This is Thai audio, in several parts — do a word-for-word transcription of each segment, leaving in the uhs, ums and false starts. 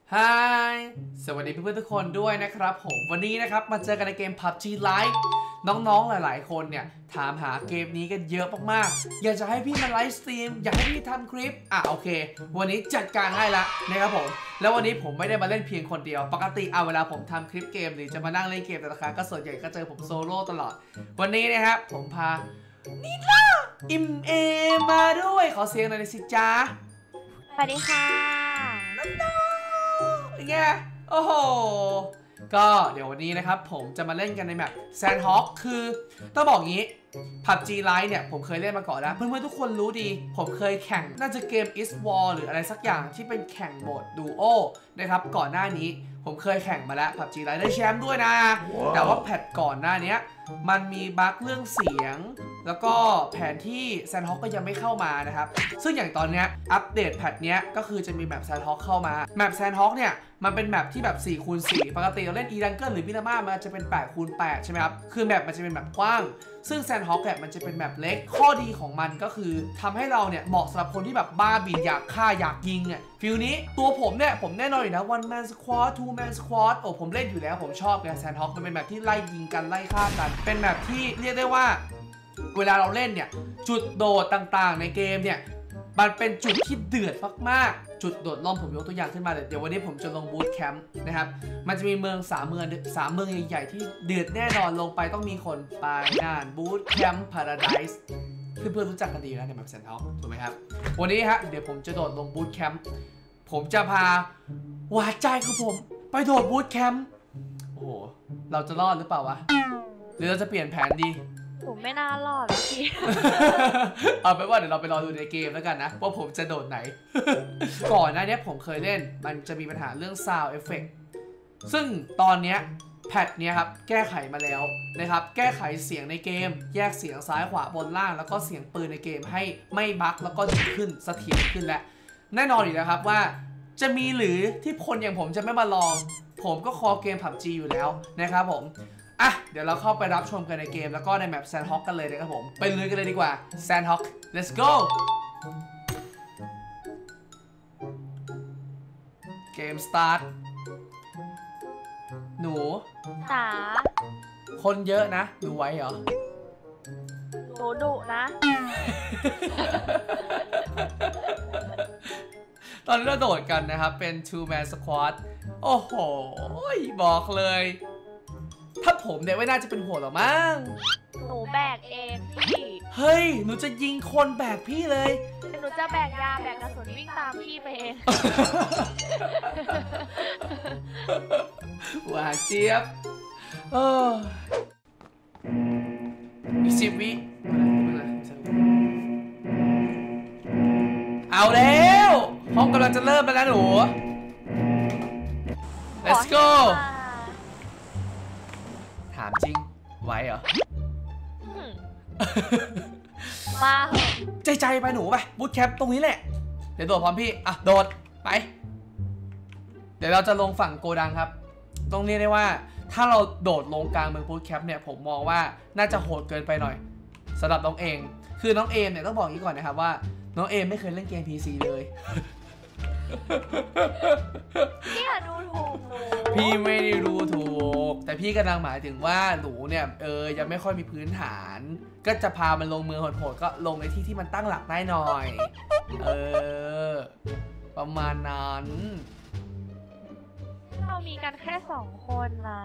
ฮายสวัสดีเพื่อนๆทุกคนด้วยนะครับผมวันนี้นะครับมาเจอกันในเกม พับจี Lite น้องๆหลายๆคนเนี่ยถามหาเกมนี้กันเยอะมากๆอยากจะให้พี่มาไลฟ์สตรีมอยากให้พี่ทำคลิปอ่ะโอเควันนี้จัดการให้ละนะครับผมแล้ววันนี้ผมไม่ได้มาเล่นเพียงคนเดียวปกติเอาเวลาผมทำคลิปเกมหรือจะมานั่งเล่นเกมแต่ละครั้งก็ส่วนใหญ่ก็เจอผมโซโล่ตลอดวันนี้นะครับผมพานิล่าอิมเอมาด้วยขอเสียงหน่อยสิจ้าสวัสดีค่ะน้องๆอย่างเงี้ยโอ้โหก็เดี๋ยววันนี้นะครับผมจะมาเล่นกันในแมปแซนด์ฮอคคือต้องบอกงี้ พับจี Lite เนี่ยผมเคยเล่นมาก่อนแล้วเพื่อนๆทุกคนรู้ดีผมเคยแข่งน่าจะเกม Is War หรืออะไรสักอย่างที่เป็นแข่งโหมดดูโอนะครับก่อนหน้านี้ผมเคยแข่งมาแล้ว พับจี Lite ได้แชมป์ด้วยนะ wow. แต่ว่าแพทก่อนหน้านี้มันมีบั๊กเรื่องเสียงแล้วก็แผนที่แซนด์ฮอคก็ยังไม่เข้ามานะครับซึ่งอย่างตอนนี้อัปเดตแพทเนี้ยก็คือจะมีแมปแซนด์ฮอคเข้ามาแมปแซนด์ฮอคเนี่ยมันเป็นแมปที่แบบ สี่คูณสี่ ปกติเราเล่นอีดังเกิลหรือพิรามามันจะเป็น แปดคูณแปด ใช่ไหมครับคือแมปมันจะเป็นแมปกว้างซึ่งแซนด์ฮอคเนี่ยมันจะเป็นแมปเล็กข้อดีของมันก็คือทำให้เราเนี่ยเหมาะสำหรับคนที่แบบบ้าบินอยากฆ่าอยากยิงเนี่ยฟิลนี้ตัวผมเนี่ยผมแน่นอนอยู่นะ one man squad two man squad โอ้ผมเล่นอยู่แล้วผมชอบไงแซนด์ฮอคมันเป็นแมปที่ไล่ยิงกันไล่ฆ่ากันเป็นแมปที่เรียกได้ว่าเวลาเราเล่นเนี่ยจุดโดดต่างๆในเกมเนี่ยมันเป็นจุดที่เดือดมากๆจุดโดดล่มผมยกตัวอย่างขึ้นมาเลยเดี๋ยววันนี้ผมจะลงบูธแคมป์นะครับมันจะมีเมืองสามเมืองสามเมืองใหญ่ๆที่เดือดแน่นอนลงไปต้องมีคนไปน่านบูธแคมป์พาราไดส์เพื่อนๆรู้จักกันดีแล้วในแมปแซนด์ฮอคถูกไหมครับวันนี้ฮะเดี๋ยวผมจะโดดลงบูธแคมป์ผมจะพาหวานใจของผมไปโดดบูธแคมป์โอ้โหเราจะรอดหรือเปล่าวะหรือเราจะเปลี่ยนแผนดีผมไม่น่ารอดแล้วพี่เอาไปว่าเดี๋ยวเราไปรอดูในเกมแล้วกันนะว่าผมจะโดดไหน ก่อนหน้านี้ผมเคยเล่นมันจะมีปัญหาเรื่อง Sound Effect ซึ่งตอนนี้แพทเนี้ยครับแก้ไขมาแล้วนะครับแก้ไขเสียงในเกมแยกเสียงซ้ายขวาบนล่างแล้วก็เสียงปืนในเกมให้ไม่บั๊กแล้วก็ดีขึ้นเสถียรขึ้นและแน่นอนอยู่แล้วครับว่าจะมีหรือที่คนอย่างผมจะไม่มาลองผมก็คอเกม พับจี อยู่แล้วนะครับผมอ่ะเดี๋ยวเราเข้าไปรับชมกันในเกมแล้วก็ในแมปแซนด์ฮอคกันเลยนะครับผมไปลุยกันเลยดีกว่าแซนด์ฮอค let's go เกมสตาร์ทหนูจ๋าคนเยอะนะหนูไว้เหรอหนูดุนะตอนนี้เราโดดกันนะครับเป็น two man squad โอ้โหบอกเลยถ้าผมเนี่ยไม่น่าจะเป็นหัวหรอมั้งหนูแบกเองพี่เฮ้ยหนูจะยิงคนแบกพี่เลยหนูจะแบกยาแบกกระสุนวิ่งตามพี่ไปเองหวานเจี๊ยบเอออีกสิบวิเอาแล้วห้องกำลังจะเริ่มแล้วนะหนู let's goถามจริงไหวเหรอมาใจใจไปหนูไปบูทแคปตรงนี้แหละเดี๋ยวโดดพร้อมพี่อ่ะโดดไปเดี๋ยวเราจะลงฝั่งโกดังครับต้องเรียกได้ว่าถ้าเราโดดลงกลางเมืองบูทแคปเนี่ยผมมองว่าน่าจะโหดเกินไปหน่อยสำหรับน้องเองคือน้องเอมเนี่ยต้องบอกอย่างนี้ก่อนนะครับว่าน้องเอมไม่เคยเล่นเกม พี ซี เลยพี่อย่าดูถูกหนูพี่ไม่ได้ดูถูกแต่พี่กำลังหมายถึงว่าหนูเนี่ยเออยังไม่ค่อยมีพื้นฐานก็จะพามันลงเมืองโหดๆก็ลงในที่ที่มันตั้งหลักได้หน่อยเออประมาณนั้นเรามีกันแค่สองคนนะ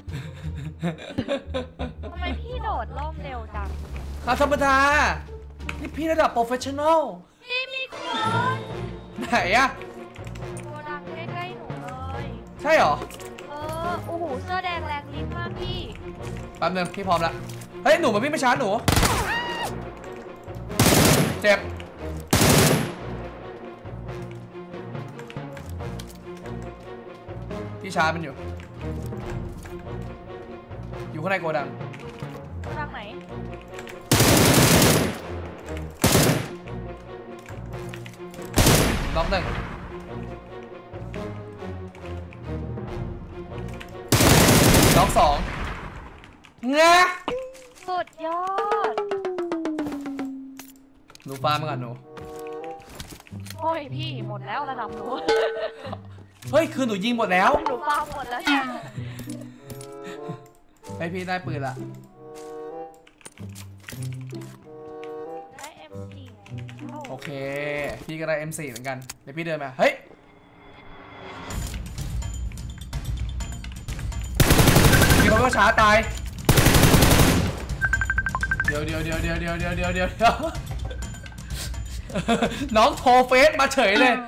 ทำไมพี่โดดล่มเร็วจังครับธรรมดานี่พี่ระดับโปรเฟชชั่นอลพี่มีคนไหนอะโกดังใกล้ๆหนูเลยใช่หรอเออโอ้โหเสื้อแดงแรงลิ้นมากพี่แป๊บนึงพี่พร้อมแล้วเฮ้ยหนูมาวิ่งไปช้าหนูเจ็บพี่ช้ามันอยู่อยู่ข้างในโกดังโกดังไหนล็อกหนึ่งล็อกสองงะสุดยอดหนูฟ้ามาก่อนหนูโอ้ยพี่หมดแล้วระดับหนูเฮ้ยคือหนูยิงหมดแล้วหนูฟาหมดแล้วเนี่ยให้พี่ได้ปืนละได้ เอ็ม โฟร์โอเคพี่ก็ได้ เอ็ม โฟร์ เหมือนกันเดี๋ยวพี่เดินมาเฮ้ยมีคนก็ช้าตายเดี๋ยวเดี๋ยวเดี๋ยวเดี๋ยวเดี๋ยวเดี๋ยวเดี๋ยวเดี๋ยวน้องโทรเฟซมาเฉยเลย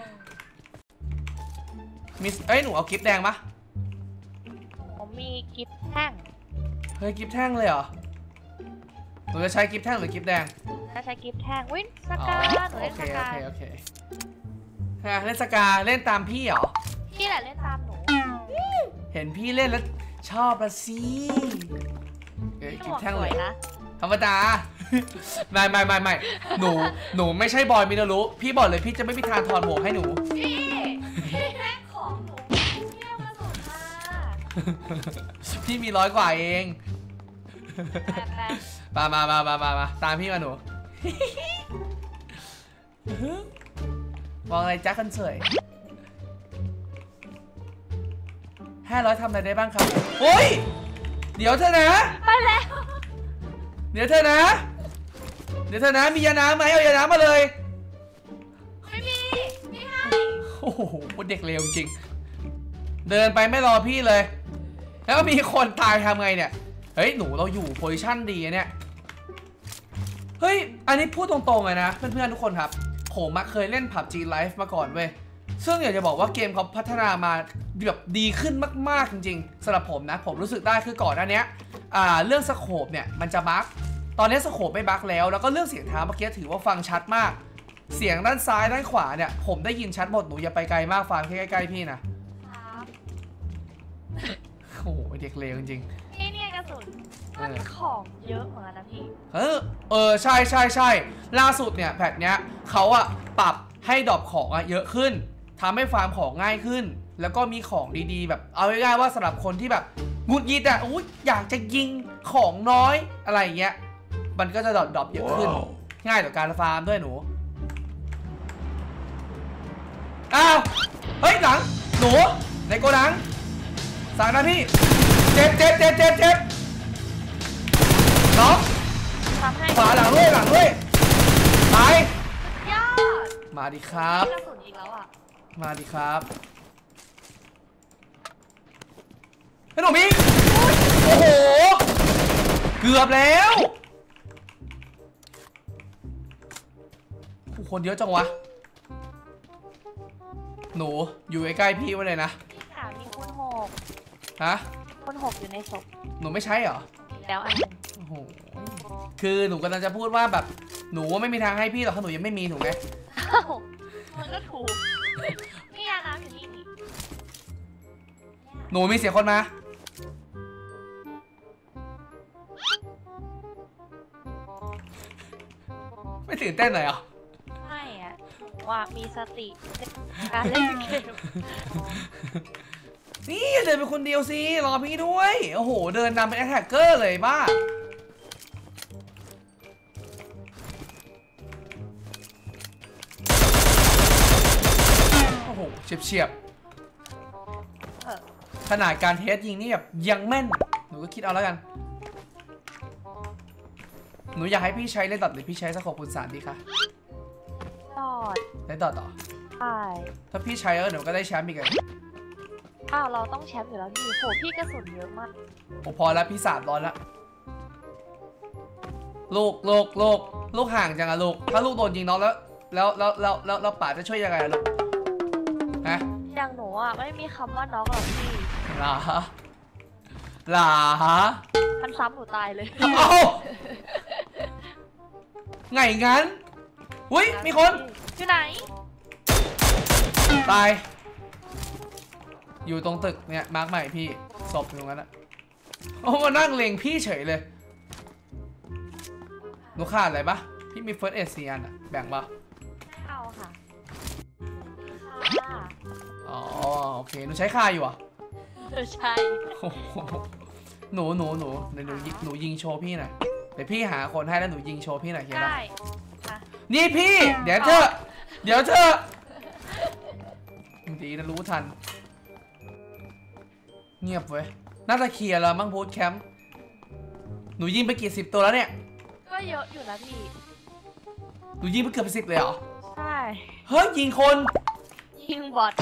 มิสเอ้ยหนูเอากิฟต์แดงปะผมมีกิฟต์แท่งเฮ้ยกิฟต์แท่งเลยเหรอหนูจะใช้กิฟต์แท่งหรือกิฟต์แดงจะใช้กิฟต์แท่งวินสกาหนูเล่นสกาโอเคโอเคโอเคเล่นสกาเล่นตามพี่เหรอพี่แหละเล่นตามหนูเห็นพี่เล่นแล้วชอบละสิเฮ้ยกิฟต์แท่งเลยนะธรรมดาไม่ไม่ไม่ไม่หนูหนูไม่ใช่บอยมินารุพี่บอกเลยพี่จะไม่มีทางถอดหมวกให้หนูพี่พี่แม่ของหนูพี่มาสนมาพี่มีร้อยกว่าเองมามามามามามาตามพี่มาหนูมองอะไรจ้าคนสวยห้าร้อยทำอะไรได้บ้างครับโอ้ยเดี๋ยวเธอนะไปแล้วเดี๋ยวเธอนะเดี๋ยวเธอนะมียาน้ำไหมเอายาน้ำมาเลยไม่มีไม่ให้โอ้โหเด็กเลวจริงเดินไปไม่รอพี่เลยแล้วมีคนตายทำไงเนี่ยเฮ้ยหนูเราอยู่โพซิชั่นดีเนี่ยเฮ้ยอันนี้พูดตรงๆเลยนะเพื่อนๆทุกคนครับผมมาเคยเล่น พับจี Live มาก่อนเว้ยซึ่งอยากจะบอกว่าเกมเขาพัฒนามาแบบดีขึ้นมากๆจริงๆสำหรับผมนะผมรู้สึกได้คือก่อนหน้านี้อ่าเรื่องสโคปเนี่ยมันจะบั๊กตอนนี้สโคปไม่บั๊กแล้วแล้วก็เรื่องเสียงเท้าเมื่อกี้ถือว่าฟังชัดมากเสียงด้านซ้ายด้านขวาเนี่ยผมได้ยินชัดหมดหนูอย่าไปไกลมากฟังแค่ใกล้ๆพี่นะโอ้โหเด็กเลวจริงๆนี่เนี่ยกระสุนมันของเยอะเหมือนกันนะพี่เออเออใช่ใช่ใช่ล่าสุดเนี่ยแพทเนี้ยเขาอะปรับให้ดรอปของอะเยอะขึ้นทำให้ฟาร์มของง่ายขึ้นแล้วก็มีของดีๆแบบเอาง่ายๆว่าสำหรับคนที่แบบหงุดหงิดอะอุ้ยอยากจะยิงของน้อยอะไรเงี้ยมันก็จะดรอปดรอปเยอะขึ้น wow. ง่ายต่อการฟาร์มด้วยหนูอ้าวเฮ้ยหลังหนูในโกดังสั่งนะพี่เจ็บเจ็บเจ็บเจ็บเจ็บน้องขวาหลังด้วยหลังด้วยไปมาดิครับมาดิครับไอ้หนุ่มมิงโอ้โหเกือบแล้วคนเยอะจังวะหนูอยู่ใกล้ๆพี่ไว้เลยนะพี่ขามีคนหกฮะคนหกอยู่ในศพหนูไม่ใช่เหรอแล้วอันนึงโอ้โหคือหนูกำลังจะพูดว่าแบบหนูไม่มีทางให้พี่หรอกถ้าหนูยังไม่มีถูกไหมมันก็ถูกพี่ยาน้ำอยู่นี่หนูมีเสียงคนมาไม่ตื่นเต้นเลยเหรอไม่อะว่ามีสติการเล่นเกมนี่เดินเป็นคนเดียวสิรอพี่ด้วยโอ้โหเดินนำเป็นแอทแทกเกอร์เลยบ้าโอ้โหเฉียบเฉียบขนาดการเทสยิงนี่แบบยังแม่นหนูก็คิดเอาแล้วกันหนูอยากให้พี่ใช้เล่นดอทหรือพี่ใช้สโคปคูณสามดีคะดอทเล่นดอทต่อใช่ถ้าพี่ใช้แล้วเดี๋ยวก็ได้แชมป์อีกเลยอ้าวเราต้องแชมป์อยู่แล้วพี่โหพี่กระสุนเยอะมากผมพอแล้วพี่สามร้อยแล้วลูกลูกลูกลูกห่างจังอะลูกถ้าลูกโดนยิงน้องแล้วแล้วแล้วแล้วแล้วแล้วป๋าจะช่วยยังไงลูกฮะอย่างหนูอ่ะไม่มีคำว่าน้องหรอกพี่หรอหรอมันซ้ำหนูตายเลยเอ้าไงงั้นอุ้ยมีคนอยู่ไหนตายอยู่ตรงตึกเนี่ยมาร์กใหม่พี่ศพอยู่ตรงนั้นอะโอ้มานั่งเล็งพี่เฉยเลยหนูขาดอะไรปะพี่มีเฟิร์สเอเซียนอะแบ่งปะไม่เอาค่ะอ๋อโอเคหนูใช้คาอยู่อ่ะใช่หนูหนูหนูหนูหนูหนูยิงโชว์พี่หน่อยเดี๋ยวพี่หาคนให้แล้วหนูยิงโชว์พี่หน่อยเฮียได้นี่พี่เดี๋ยวเธอเดี๋ยวเธอดีนะรู้ทันเงียบเว้ยน่าจะเคลียร์แล้วมั้งบูธแคมป์หนูยิงไปกี่สิบตัวแล้วเนี่ยก็เยอะอยู่นะพี่หนูยิงไปเกือบสิบเลยเหรอใช่เฮ้ยยิงคนยิงบอท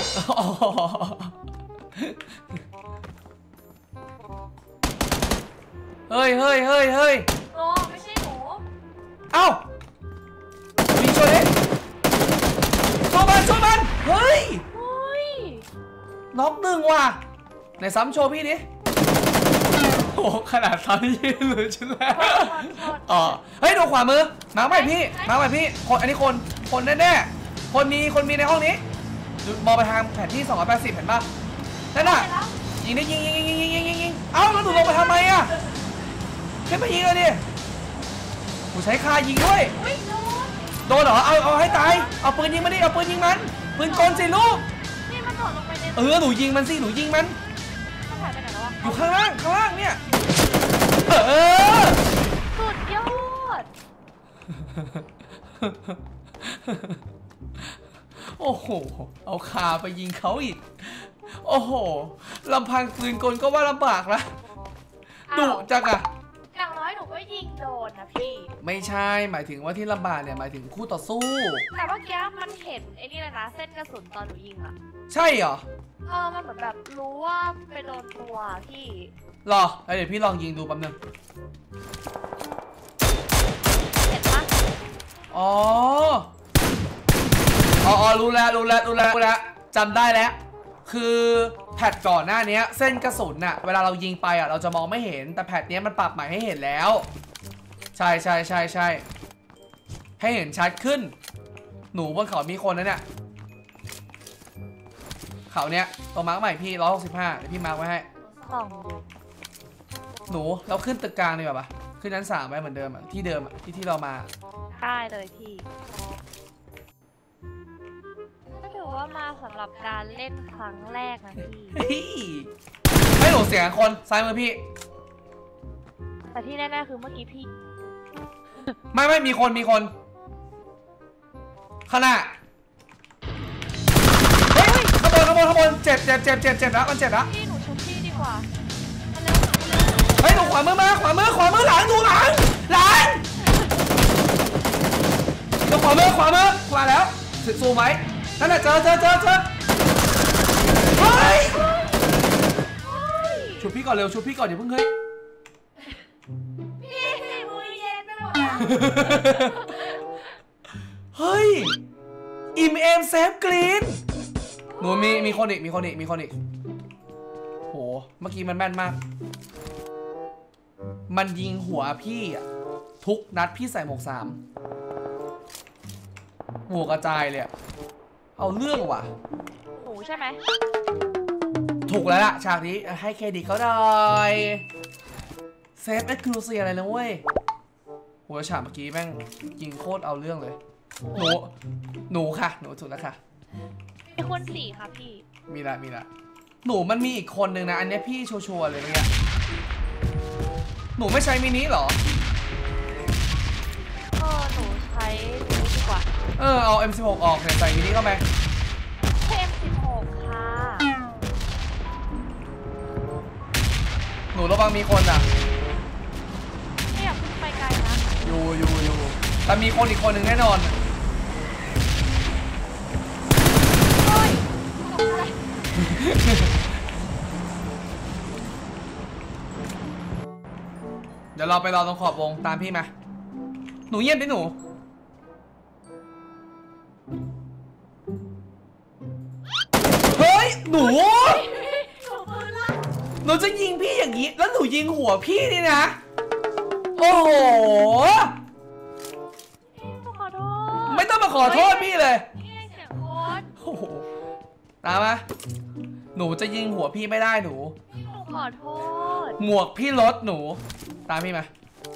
เฮ้ยเฮ้ยเฮ้ยเฮ้ยโอ้ไม่ใช่หนูเอ้ายิงช่วยดิช่วยมันช่วยมันเฮ้ยน็อกหนึ่งว่ะไหนซ้ำโชว์พี่ดิโอ้ขนาดซ้ำยืนเลยชิ้นแรกอ๋อเฮ้ยดูขวามือมาใหม่พี่มาใหม่พี่คนอันนี้คนคนแน่ๆคนมีคนมีในห้องนี้มองไปทางแผนที่สองร้อยแปดสิบเห็นป่ะนั่นน่ะยิงได้ยิงยิงยิงยิงยิงยิงยิงเอ้าแล้วหนูลงไปทำไมอ่ะขึ้นไปยิงเลยดิกูใช้คายิงด้วยโดนเหรอเอาเอาให้ตายเอาปืนยิงมันดิเอาปืนยิงมันปืนกลสิลูกนี่มันโดดลงไปในเออหนูยิงมันสิหนูยิงมันอยู่ข้างล่างข้างล่างเนี่ยเออสุดยอดโอ้โหเอาคาไปยิงเขาอีกโอ้โหลำพังปืนกลก็ว่าลำบากละดุจังอะอย่างน้อยหนูก็ยิงโดนนะพี่ไม่ใช่หมายถึงว่าที่ลำบากเนี่ยหมายถึงคู่ต่อสู้แต่เมื่อกี้มันเห็นไอ้นี่เลยนะเส้นกระสุนตอนหนูยิงอะใช่เหรอเออมันเหมือนแบบรู้ว่าไปโดนตัวพี่หรอเดี๋ยวพี่ลองยิงดูแป๊บนึงเห็นปะอ๋ออ๋อรู้แล้วรู้แล้วรู้แล้วรู้แล้วจำได้แล้วคือแพทก่อนหน้านี้เส้นกระสุนน่ะเวลาเรายิงไปอ่ะเราจะมองไม่เห็นแต่แพทนี้มันปรับใหม่ให้เห็นแล้วใช่ใช่ใช่ใช่ให้เห็นชัดขึ้นหนูบนเขามีคนนะเนี่ยเขาเนี้ยตัวมาร์กใหม่พี่ร้อยหกสิบห้าเดี๋ยวพี่มาร์กไว้ให้หนูเราขึ้นตึกกลางดีกว่าปะขึ้นชั้นสามไปเหมือนเดิมอ่ะที่เดิมอ่ะที่ที่เรามาได้เลยพี่ก็ถือว่ามาสำหรับการเล่นครั้งแรกนะพี่ให้หนูเสียงคนซ้ายมือพี่แต่ที่แน่ๆคือเมื่อกี้พี่ไม่ไม่มีคนมีคนขนาดเฮ้ยขบวนขบวนขบวนเจ็บเจ็บเจ็บเจ็บเจ็บแล้วมันเจ็บแล้วพี่หนูชุบพี่ดีกว่าเฮ้ยหนูขวามือมาขวามือขวามือหลังดูหลังหลังดูขวามือขวามือขวาแล้วซูมไว้นั่นแหละเจอเจอเจอเจอเฮ้ยชุบพี่ก่อนเร็วชุบพี่ก่อนอย่าเพิ่งเฮ้ยพี่มือเย็นไปหมดเฮ้ยอิมเอมเซฟกรีนหนูมีมีคนอีกมีคนอีกมีคนอีกโหเมื่อกี้มันแม่นมากมันยิงหัวพี่อะทุกนัดพี่ใส่หมวกสามหัวกระจายเลยเอาเรื่องว่ะหนูใช่ไหมถูกแล้วล่ะฉากนี้ให้เครดิตเขาหน่อยเซฟเอ็กซ์คลูซีอะไรนะเว้ยหัวฉากเมื่อกี้แม่งยิงโคตรเอาเรื่องเลยหนูหนูค่ะหนูถูกแล้วค่ะมีคนสี่ค่ะพี่มีละมีละหนูมันมีอีกคนนึงนะอันนี้พี่ชัวร์เลยเนี่ยหนูไม่ใช้มินิหรอเออหนูใช้มินิดีกว่าเออเอา เอ็ม สิบหก ออกใส่มินิเข้าไปเอ็ม สิบหก ค่ะหนูระวังมีคนอ่ะไม่อยากขึ้นไปไกลนะอยู่อยู่อยู่แต่มีคนอีกคนหนึ่งแน่นอนเดี๋ยวเราไปรอตรงขอบวงตามพี่มาหนูเยี่ยมดิหนูเฮ้ยหนูหนูจะยิงพี่อย่างนี้แล้วหนูยิงหัวพี่นี่นะโอ้โหไม่ต้องมาขอโทษพี่เลยโอ้โหตามมาหนูจะยิงหัวพี่ไม่ได้หนูขอโทษหมวกพี่ลดหนูตามพี่มา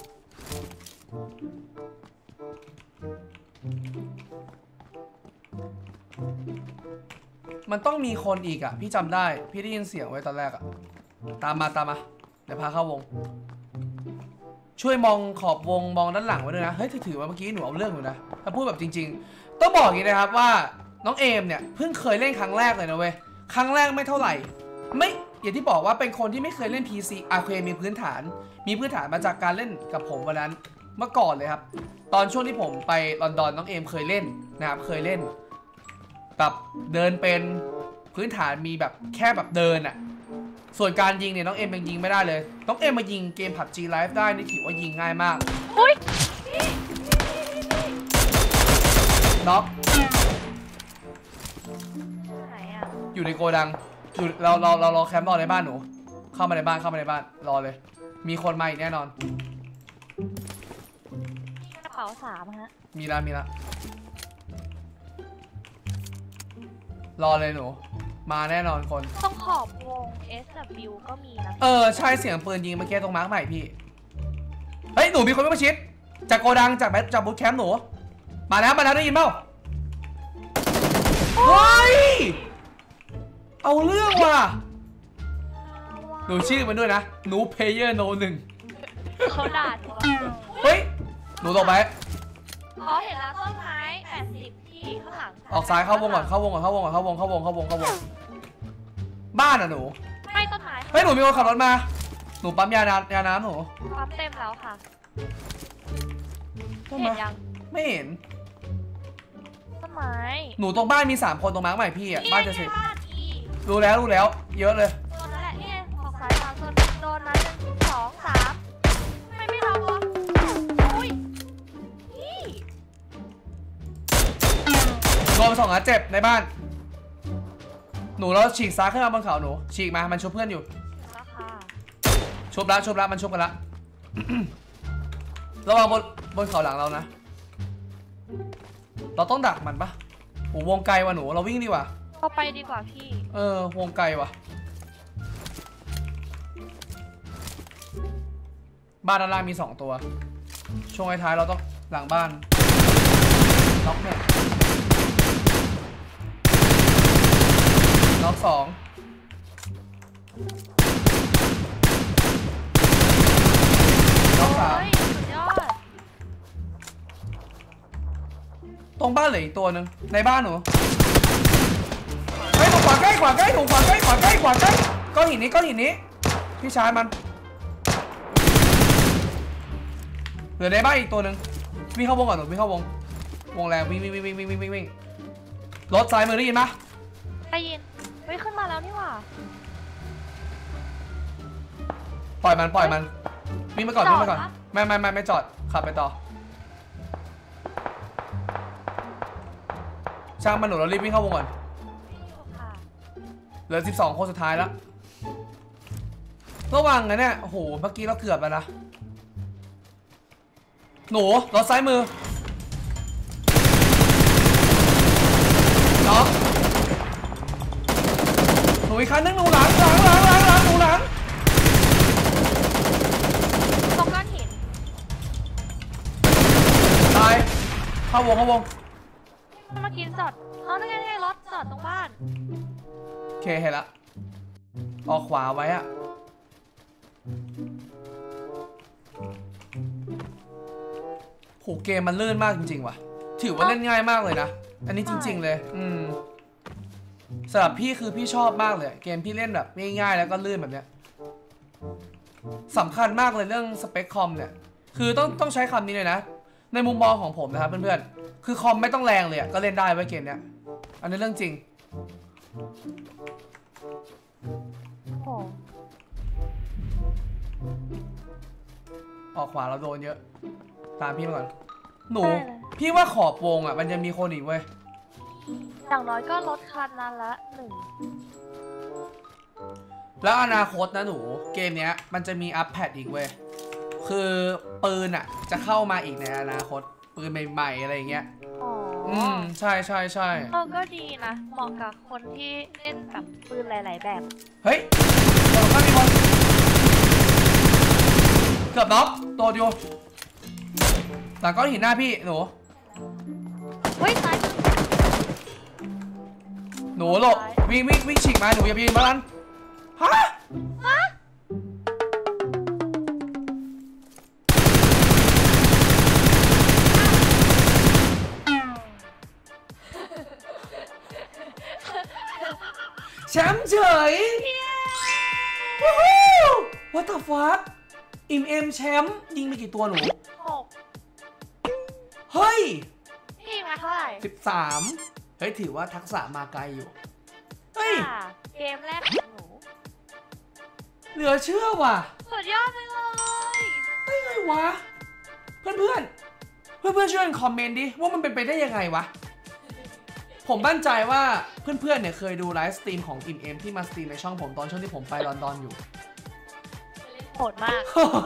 มันต้องมีคนอีกอ่ะพี่จำได้พี่ได้ยินเสียงไว้ตอนแรกอ่ะตามมาตามมาเดี๋ยวพาเข้าวงช่วยมองขอบวงมองด้านหลังไว้ด้วยนะเฮ้ยถือว่าเมื่อกี้หนูเอาเรื่องอยู่นะถ้าพูดแบบจริงๆต้องบอกอย่างนี้นะครับว่าน้องเอมเนี่ยเพิ่งเคยเล่นครั้งแรกเลยนะเว้ยครั้งแรกไม่เท่าไหร่ไม่อย่างที่บอกว่าเป็นคนที่ไม่เคยเล่น พี ซี อาเคมีพื้นฐานมีพื้นฐานมาจากการเล่นกับผมวันนั้นเมื่อก่อนเลยครับตอนช่วงที่ผมไปลอนดอนน้องเอมเคยเล่นนะครับเคยเล่นแบบเดินเป็นพื้นฐานมีแบบแค่แบบเดินอะส่วนการยิงเนี่ยน้องเอมยังยิงไม่ได้เลยน้องเอมมายิงเกม พับจี Live ได้นี่ถือว่ายิงง่ายมากอุ้ยน็อกไหนอะอยู่ในโกดังอยู่เราเราเรารอแคมป์รอในบ้านหนูเข้ามาในบ้านเข้ามาในบ้านรอเลยมีคนมาอีกแน่นอนกระเป๋าสามฮะมีละมีละรอเลยหนูมาแน่นอนคนต้องขอบวง เอส ดับเบิลยู ก็มีนะเออใช่เสียงปืนยิงเมื่อกี้ตรงมาร์คใหม่พี่เฮ้ยหนูมีคนไม่มาชิดจากโกดังจากจากบูธแคมป์หนูมาแล้วมาแล้วได้ยินเปล่าเฮ้ยเอาเรื่องว่ะหนูชื่อมันด้วยนะหนูเพลเยอร์โนหนึ่งเขาด่าเฮ้ยหนูตกไปอ๋อเห็นแล้วต้นไม้แปดสิบที่ข้างหลังออกซ้ายเข้าวงก่อนเข้าวงก่อนเข้าวงก่อนเข้าวงเข้าวงเข้าวงเข้าวงบ้านอ่ะหนูไม่ต้นไม้เฮ้ยหนูมีคนขับรถมาหนูปั๊มยาน้ำยาน้ำหนูปั๊มเต็มแล้วค่ะเห็นยังไม่เห็นต้นไม้หนูตรงบ้านมีสามคนตรงมาร์คใหม่พี่อ่ะบ้านจะเสร็จรู้แล้วรู้แล้วเยอะเลยโดนนั่นแหละนี่ออกสายทางโดนโดนนั้นหนึ่งสองสามทำไมไม่ทำวะอุ้ยนี่โดนสองนัดเจ็บในบ้านหนูเราฉีกซ้ายขึ้นมาบนเขาหนูฉีกมามันชุบเพื่อนอยู่ชุบแล้วชุบแล้วมันชุบกันละระวังบนบนเขาหลังเรานะเราต้องดักมันปะโอ้วงไกลว่ะหนูเราวิ่งดีกว่าเราไปดีกว่าพี่เออวงไกลว่ะบ้านด้านล่างมีสองตัวช่วงท้ายเราต้องหลังบ้านล็อกเนี่ยล็อกสองล็อกสามสุดยอดตรงบ้านเหลืออีกตัวหนึ่งในบ้านหนูเฮ้ยขวาใกล้ขวาใกล้ถูกขวาใกล้ขวาใกล้ขวาใกล้ก้อนหินนี้ก้อนหินนี้พี่ชายมันเหลือในบ้านอีกตัวหนึ่งวิ่งเข้าวงก่อนหนูวิ่งเข้าวงวงแรงวิ่งวิ่งวิ่งวิ่งวิ่งวิ่งวิ่งวิ่งรถซ้ายมือได้ยินปะได้ยินเฮ้ยขึ้นมาแล้วนี่หว่าปล่อยมันปล่อยมันวิ่งมาก่อนวิ่งมาก่อนไม่ไม่ไม่ไม่จอดขับไปต่อช่างมันหนูเรารีบวิ่งเข้าวงก่อนเหลือสิบสองคนสุดท้ายแล้วระวังนะเนี่ยโอ้โหเมื่อกี้เราเกือบแล้วนะหนูรถซ้ายมือเนาะหนูอีกคันนึงหนูหลังหลังหลังหลังหลังหนูหลังตรงก้อนหินตายเข้าวงเข้าวงเมื่อกี้จอดเอาได้ไงไงรถจอดตรงบ้านโอเคเห็นละออกขวาไว้อะโหเกมมันลื่นมากจริงๆว่ะถือว่าเล่นง่ายมากเลยนะอันนี้จริงๆเลยอืมสำหรับพี่คือพี่ชอบมากเลยเกมพี่เล่นแบบง่ายๆแล้วก็ลื่นแบบเนี้ยสำคัญมากเลยเรื่องสเปคคอมเนี่ยคือต้องต้องใช้คำนี้เลยนะในมุมมองของผมนะครับเพื่อนๆคือคอมไม่ต้องแรงเลยก็เล่นได้ไว้เกมเนี้ยอันนี้เรื่องจริงออกขวาเราโดนเยอะตามพี่มาก่อนหนูพี่ว่าขอบวงอ่ะมันจะมีคนอีกเว้ยอย่างน้อยก็ลดคันนั้นละหนึ่งแล้วอนาคตนะหนูเกมเนี้ยมันจะมีอัปเดตอีกเว้ยคือปืนอ่ะจะเข้ามาอีกในอนาคตปืนใหม่ๆอะไรอย่างเงี้ยอืมใช่ใช่ใช่เออก็ดีนะเหมาะกับคนที่เล่นแบบปืนหลายๆแบบเฮ้ยตรงข้างมีคนเกือบน็อกตัวเดียวหลังก้อนหินหน้าพี่หนูเฮ้ยตายหนูหลบวิ่งวิ่งวิ่งฉีกมาหนูอย่าไปยิงมันฮะฮะแชมป์เฉย What the fuck อิมเอ็มแชมป์ยิงไปกี่ตัวหนูหกเฮ้ยพี่ยิงมาเท่าไหร่สิบสามเฮ้ยถือว่าทักษะมาไกลอยู่เฮ้ยเกมแรกของหนูเหลือเชื่อว่ะสุดยอดเลยเฮ้ยไงวะเพื่อนเพื่อนเพื่อนเพื่อนช่วยคอมเมนต์ดิว่ามันเป็นไปได้ยังไงวะผมมั่นใจว่าเพื่อนๆเนี่ยเคยดูไลฟ์สตรีมของอิมเอ็มที่มาสตรีมในช่องผมตอนช่วงที่ผมไปลอนดอนอยู่โหดมาก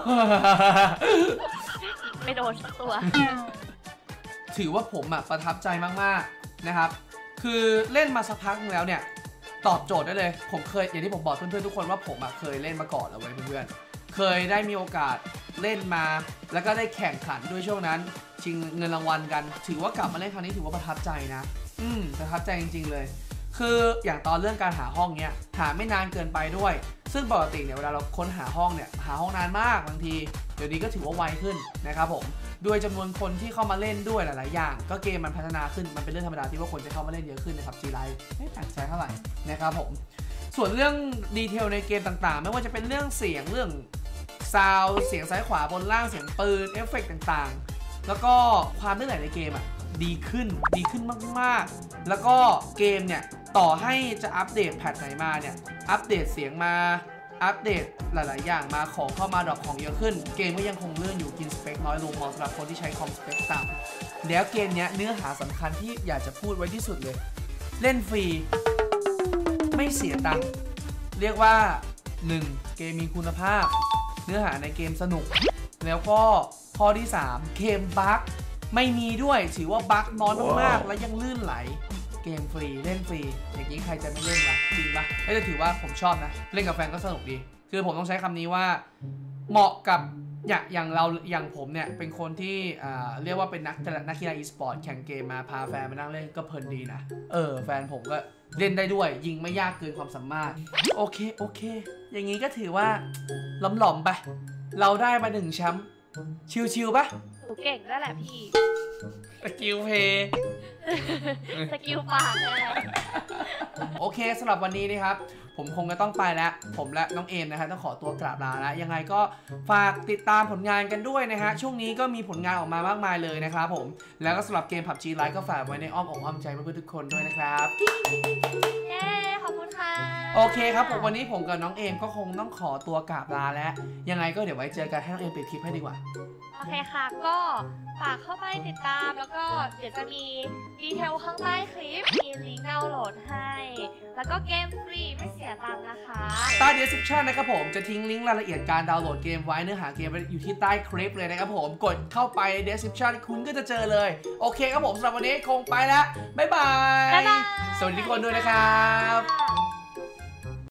ไม่โดนสักตัวถือว่าผมอะประทับใจมากๆนะครับคือเล่นมาสักพักนึงแล้วเนี่ยตอบโจทย์ได้เลยผมเคยอย่างที่ผมบอกเพื่อนๆทุกคนว่าผมอะเคยเล่นมาก่อนเอาไว้เพื่อนๆเคยได้มีโอกาสเล่นมาแล้วก็ได้แข่งขันด้วยช่วงนั้นชิงเงินรางวัลกันถือว่ากลับมาเล่นครั้งนี้ถือว่าประทับใจนะอืมประทับใจจริงๆเลยคืออย่างตอนเรื่องการหาห้องเนี้ยหาไม่นานเกินไปด้วยซึ่งปกติเนี่ยเวลาเราค้นหาห้องเนี่ยหาห้องนานมากบางทีเดี๋ยวนี้ก็ถือว่าไวขึ้นนะครับผมด้วยจำนวนคนที่เข้ามาเล่นด้วยหลายๆอย่างก็เกมมันพัฒนาขึ้นมันเป็นเรื่องธรรมดาที่ว่าคนจะเข้ามาเล่นเยอะขึ้นนะครับ จี ไลฟ์ ไม่แปลกใจเท่าไหร่นะครับผมส่วนเรื่องดีเทลในเกมต่างๆไม่ว่าจะเป็นเรื่องเสียงเรื่องซาวด์เสียงซ้ายขวาบนล่างเสียงปืนเอฟเฟกต์ต่างๆแล้วก็ความลื่นไหลในเกมอ่ะดีขึ้นดีขึ้นมากๆแล้วก็เกมเนี่ยต่อให้จะอัปเดตแพทไหนมาเนี่ยอัปเดตเสียงมาอัปเดตหลายๆอย่างมาของเข้ามาดรอปของเยอะขึ้นเกมก็ยังคงลื่นอยู่กินสเปคน้อยลงเหมาะสำหรับคนที่ใช้คอมสเปคต่ำแล้วเกมเนี้ยเนื้อหาสำคัญที่อยากจะพูดไว้ที่สุดเลยเล่นฟรีไม่เสียตังค์เรียกว่าหนึ่งเกมมีคุณภาพเนื้อหาในเกมสนุกแล้วก็ข้อที่สามเกมบั๊กไม่มีด้วยถือว่าบั๊กน้อยมากๆและยังลื่นไหลเกมฟรีเล่นฟรีอย่างนี้ใครจะไม่เล่นล่ะจริงปะไม่ได้ถือว่าผมชอบนะเล่นกับแฟนก็สนุกดีคือผมต้องใช้คำนี้ว่าเหมาะกับอย่างอย่างเราอย่างผมเนี่ยเป็นคนที่เรียกว่าเป็นนักนักกีฬาอีสปอร์ตแข่งเกมมาพาแฟนมานั่งเล่นก็เพลินดีนะเออแฟนผมก็เล่นได้ด้วยยิงไม่ยากเกินความสามารถโอเคโอเคอย่างนี้ก็ถือว่าล้อมหลอมไปเราได้มาหนึ่งแชมป์ชิวๆปะหนูเก่งด้วยแหละพี่สกิลเพย์สกิลปากเลยโอเคสำหรับวันนี้นะครับผมคงจะต้องไปแล้วผมและน้องเอมนะครับต้องขอตัวกราบลาแล้วยังไงก็ฝากติดตามผลงานกันด้วยนะฮะช่วงนี้ก็มีผลงานออกมามากมายเลยนะครับผมแล้วก็สำหรับเกม พับจี Lite ก็ฝากไว้ในอ้อมอกอ้อมใจเพื่อนๆทุกคนด้วยนะครับเย้ขอบคุณค่ะโอเคครับผมวันนี้ผมกับน้องเอมก็คงต้องขอตัวกราบลาแล้วยังไงก็เดี๋ยวไว้เจอกันให้น้องเอมปิดคลิปให้ดีกว่าโอเคค่ะก็ฝากเข้าไปติดตามแล้วก็เดี๋ยวจะมีดีเทลข้างใต้คลิปมีลิงก์ดาวน์โหลดให้แล้วก็เกมฟรีไม่เสียตังค์นะคะใต้ description นะครับผมจะทิ้งลิงก์รายละเอียดการดาวน์โหลดเกมไว้เนื้อหาเกมอยู่ที่ใต้คลิปเลยนะครับผมกดเข้าไป description คุณก็จะเจอเลยโอเคครับผมสำหรับวันนี้คงไปแล้วบ๊ายบายสวัสดีทุกคนด้วยนะครับ